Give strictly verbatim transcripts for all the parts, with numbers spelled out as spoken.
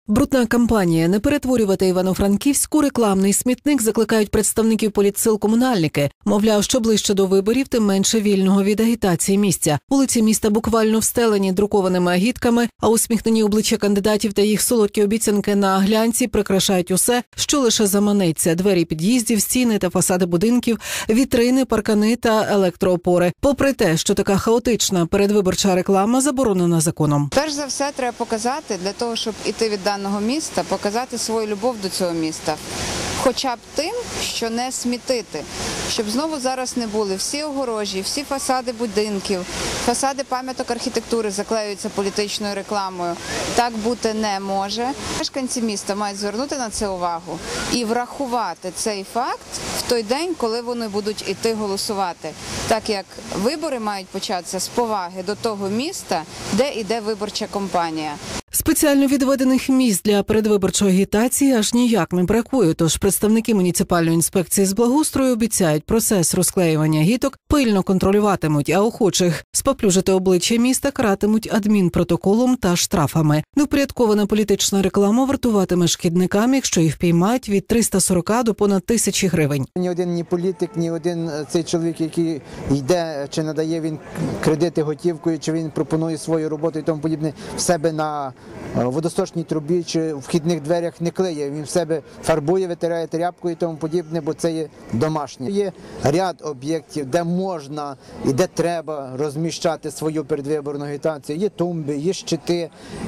Брудна кампанія «Не перетворювати Івано-Франківськ у рекламний смітник» закликають представників політсил комунальники. Мовляв, що ближче до виборів, тим менше вільного від агітації місця. Вулиці міста буквально встелені друкованими агітками, а усміхнені обличчя кандидатів та їх солодкі обіцянки на глянці прикрашають усе, що лише заманеться: двері під'їздів, стіни та фасади будинків, вітрини, паркани та електроопори. Попри те, що така хаотична передвиборча реклама заборонена законом. Перш за все, треба показати, для того, щоб іти від даного міста, показати свою любов до цього міста. Хоча б тим, що не смітити. Щоб знову зараз не були всі огорожі, всі фасади будинків, фасади пам'яток архітектури заклеюються політичною рекламою. Так бути не може. Мешканці міста мають звернути на це увагу і врахувати цей факт в той день, коли вони будуть іти голосувати. Так як вибори мають початися з поваги до того міста, де йде виборча кампанія. Спеціально відведених місць для передвиборчої агітації аж ніяк не бракує, тож представники муніципальної інспекції з благоустрою обіцяють, процес розклеювання агіток пильно контролюватимуть, а охочих споплюжити обличчя міста каратимуть адмінпротоколом та штрафами. Невпорядкована політична реклама вартуватиме шкідникам, якщо їх впіймають, від триста сорока до понад тисячі гривень. Ні один ні політик, ні один цей чоловік, який йде, чи надає він кредити готівкою, чи він пропонує свою роботу і тому подібне, в себе на водосточній трубі чи в вхідних дверях не клеє. Він в себе фарбує, витирає тряпкою і тому подібне, бо це є домашнє. Є ряд об'єктів, де можна і де треба розміщати свою передвиборну агітацію. Є тумби, є щити,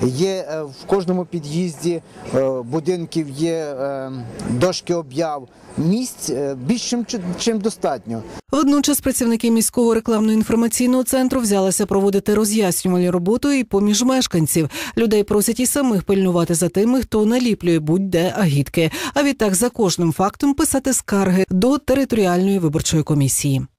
є в кожному під'їзді будинків є дошки об'яв. Місць більш чим достатньо. Водночас працівники міського рекламно-інформаційного центру взялися проводити роз'яснювальну роботу і поміж мешканців. Людей просять і самих пильнувати за тими, хто наліплює будь-де агітки. А відтак за кожним фактом писати скарги до територіальної виборчої комісії.